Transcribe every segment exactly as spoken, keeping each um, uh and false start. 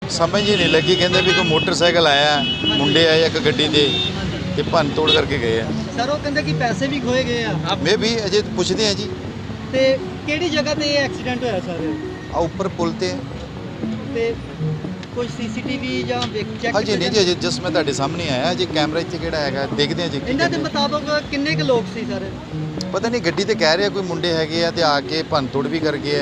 समझ ही नहीं लगी। कहते भी कोई मोटरसाइकिल आया, मुंडे आए एक गड्डी दे ते भन तोड़ करके गए हैं। सर वो कहते कि पैसे भी खोए गए आ मैं भी अजे पुछते हैं जी। ਤੇ ਕਿਹੜੀ ਜਗ੍ਹਾ ਤੇ ਇਹ ਐਕਸੀਡੈਂਟ ਹੋਇਆ ਸਰ आ ऊपर पुल ते ਤੇ ਕੋਈ ਸੀਸੀਟੀਵੀ ਜਾਂ ਚੈੱਕ हाँ जी नहीं जी, अजे जस्ट मैं ਤੁਹਾਡੇ सामने आया जी। कैमरा ਇੱਥੇ ਕਿਹੜਾ ਹੈਗਾ ਦੇਖਦੇ ਹਾਂ ਜੀ। ਕੀ ਇਹਨਾਂ ਦੇ ਕਹਿੰਦੇ। ਮੁਤਾਬਕ ਕਿੰਨੇ ਕੁ ਲੋਕ ਸੀ ਸਰ ਪਤਾ ਨਹੀਂ ਗੱਡੀ ਤੇ ਕਹਿ ਰਹੇ ਆ ਕੋਈ ਮੁੰਡੇ ਹੈਗੇ ਆ ਤੇ ਆ ਕੇ ਭਨ ਤੋੜ ਵੀ ਕਰ ਗਏ ਆ।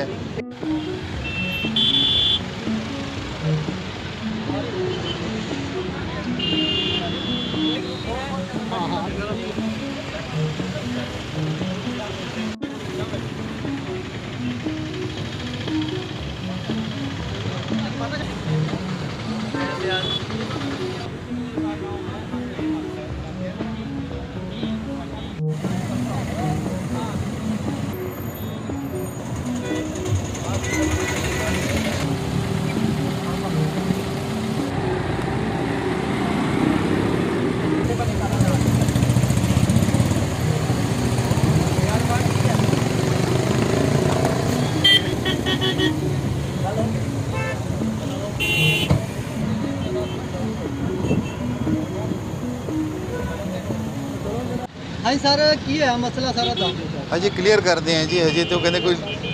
ਹਾਂਜੀ ਸਰ ਕੀ ਹੋਇਆ ਮਸਲਾ ਸਾਰਾ ਦੱਸ ਦਿਓ ਸਰ ਹਜੇ ਕਲੀਅਰ ਕਰਦੇ ਆ ਜੀ। ਹਜੇ तो ਕਹਿੰਦੇ ਕੋਈ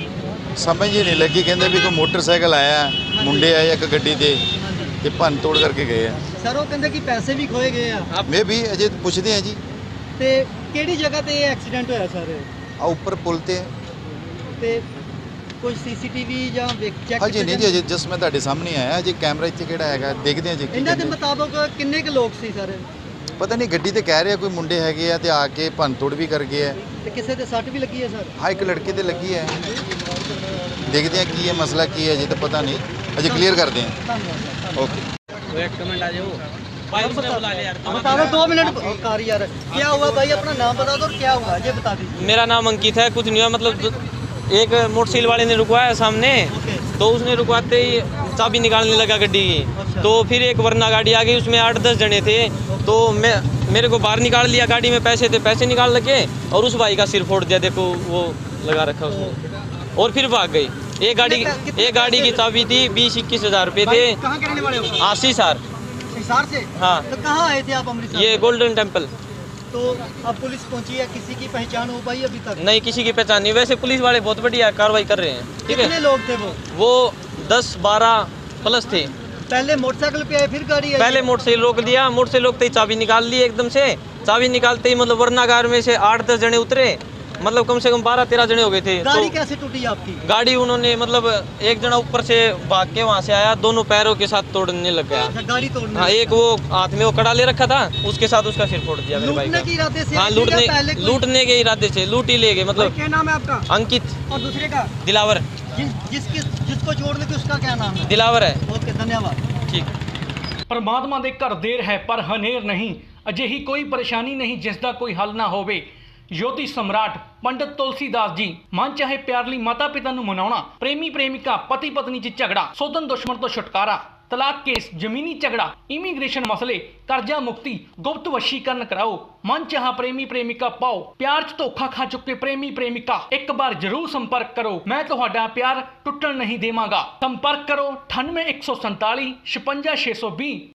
ਸਮਝ ਹੀ ਨਹੀਂ ਲੱਗੀ। ਕਹਿੰਦੇ ਵੀ ਕੋਈ ਮੋਟਰਸਾਈਕਲ ਆਇਆ, ਮੁੰਡੇ ਆਏ ਇੱਕ ਗੱਡੀ ਦੇ ਤੇ ਭਨ ਤੋੜ ਕਰਕੇ ਗਏ ਆ। ਸਰ ਉਹ ਕਹਿੰਦੇ ਕਿ ਪੈਸੇ ਵੀ ਖੋਏ ਗਏ ਆ ਮੈਂ ਵੀ ਅਜੇ ਪੁੱਛਦੇ ਆ ਜੀ। ਤੇ ਕਿਹੜੀ ਜਗ੍ਹਾ ਤੇ ਇਹ ਐਕਸੀਡੈਂਟ ਹੋਇਆ ਸਰ ਆ ਉੱਪਰ ਪੁਲ ਤੇ ਤੇ ਕੋਈ ਸੀਸੀਟੀਵੀ ਜਾਂ ਚੈੱਕ ਹਜੇ ਨਹੀਂ ਜੀ, ਅਜੇ ਜस्ट ਮੈਂ ਤੁਹਾਡੇ ਸਾਹਮਣੇ ਆਇਆ। ਅਜੇ ਕੈਮਰਾ ਇੱਥੇ ਕਿਹੜਾ ਹੈਗਾ ਦੇਖਦੇ ਆ ਜੀ। ਕੀ ਇਹਨਾਂ ਦੇ ਕਹਿੰਦੇ। ਮੁਤਾਬਕ ਕਿੰਨੇ ਕੁ ਲੋਕ ਸੀ ਸਰ ਪਤਾ ਨਹੀਂ ਗੱਡੀ ਤੇ ਕਹਿ ਰਹੇ ਆ ਕੋਈ ਮੁੰਡੇ ਹੈਗੇ ਆ ਤੇ ਆ ਕੇ ਭਨ ਤੋੜ ਵੀ ਕਰ ਗਏ ਆ। ਤੇ ਕਿਸੇ ਤੇ ਸੱਟ ਵੀ ਲੱਗੀ ਹੈ ਸਰ ਹਾਂ ਇੱਕ ਲੜਕੇ ਤੇ ਲੱਗੀ ਹੈ। ਦੇਖਦੇ ਆ ਕੀ ਹੈ ਮਸਲਾ ਕੀ ਹੈ। ਅਜੇ ਤਾਂ ਪਤਾ ਨਹੀਂ, ਅਜੇ ਕਲੀਅਰ ਕਰਦੇ ਆ। ਧੰਨਵਾਦ ओके एक कमेंट आ जाओ भाई उसने बुला लिया यार। बता दो दो मिनट कार यार क्या हुआ भाई अपना नाम बता दो और क्या हुआ ये बता दीजिए मेरा नाम अंकित है। कुछ नहीं हुआ, मतलब एक मोटरसाइकिल वाले ने रुकवाया सामने, तो उसने रुकवाते ही चाबी निकालने लगा गड्डी की। तो फिर एक वरना गाड़ी आ गई, उसमें आठ दस जने थे। तो मैं मेरे को बाहर निकाल लिया, गाड़ी में पैसे थे, पैसे निकाल लगे और उस भाई का सिर फोड़ दिया। देखो वो लगा रखा उसने, और फिर भाग गई। एक गाड़ी एक गाड़ी की चाबी थी, बीस इक्कीस हजार रुपये थे। कहाँ के रहने वाले हो आशी सर। हिसार से हाँ। तो कहाँ आए थे आप अमृतसर ये गोल्डन टेम्पल। तो अब पुलिस पहुंची है, किसी की पहचान हो पाई अभी तक नहीं, किसी की पहचान नहीं। वैसे पुलिस वाले बहुत बढ़िया कार्रवाई कर रहे हैं। ठीक है, कितने लोग थे वो वो दस बारह प्लस थे। पहले मोटरसाइकिल पे आए फिर गाड़ी आई पहले मोटरसाइकिल रोक दिया, मोटरसाइकिल रोकते ही चाबी निकाल ली एकदम से। चाबी निकालते ही मतलब वरना कार में से आठ दस जने उतरे, मतलब कम से कम बारह तेरह जने हो गए थे। गाड़ी तो कैसे टूटी आपकी गाड़ी उन्होंने मतलब एक जना ऊपर से भाग के वहाँ से आया, दोनों पैरों के साथ तोड़ने लग गया। अच्छा, गाड़ी तोड़ने हाँ, एक वो हाथ में वो कड़ा ले रखा था, उसके साथ उसका सिर फोड़ दिया मेरे भाई लूटने के का। इरादे से हाँ, आए थे या लूटने पहले कोई- लूटने के इरादे से लूट ही ले गए। मतलब क्या नाम है आपका अंकित और दूसरे का दिलावर जिस जिसके जिसको जोड़ने के उसका क्या नाम है दिलावर है। ओके धन्यवाद ठीक। ਪਰਮਾਤਮਾ ਦੇ ਘਰ ਦੇਰ ਹੈ ਪਰ ਹਨੇਰ ਨਹੀਂ। ਅਜਿਹੀ ਕੋਈ ਪਰੇਸ਼ਾਨੀ ਨਹੀਂ ਜਿਸ ਦਾ ਕੋਈ ਹੱਲ ਨਾ ਹੋਵੇ। ਜੋਤੀ ਸਮਰਾਟ ਪੰਡਤ ਤੁਲਸੀਦਾਸ ਜੀ ਮਨ ਚਾਹੇ ਪਿਆਰ ਲਈ ਮਾਤਾ ਪਿਤਾ ਨੂੰ ਮਨਾਉਣਾ, ਪ੍ਰੇਮੀ ਪ੍ਰੇਮਿਕਾ ਪਤੀ ਪਤਨੀ 'ਚ ਝਗੜਾ, ਸੋਧਨ ਦੁਸ਼ਮਣ ਤੋਂ ਛੁਟਕਾਰਾ, ਤਲਾਕ ਕੇਸ, ਜ਼ਮੀਨੀ ਝਗੜਾ, ਇਮੀਗ੍ਰੇਸ਼ਨ ਮਸਲੇ, ਕਰਜ਼ਾ ਮੁਕਤੀ, ਗੁਪਤ ਵਸ਼ੀਕਰਨ ਕਰਾਓ, ਮਨ ਚਾਹਾ ਪ੍ਰੇਮੀ ਪ੍ਰੇਮਿਕਾ ਪਾਓ। ਪਿਆਰ 'ਚ ਧੋਖਾ ਖਾ ਚੁੱਕੇ ਪ੍ਰੇਮੀ ਪ੍ਰੇਮਿਕਾ ਇੱਕ ਵਾਰ ਜ਼ਰੂਰ ਸੰਪਰਕ ਕਰੋ। ਮੈਂ ਤੁਹਾਡਾ ਪਿਆਰ ਟੁੱਟਣ ਨਹੀਂ ਦੇਵਾਂਗਾ। ਸੰਪਰਕ ਕਰੋ ਅਠਾਨਵੇਂ ਇੱਕ ਸੌ ਸੰਤਾਲੀ ਛਪੰਜਾ ਛੇ ਸੌ ਵੀਹ।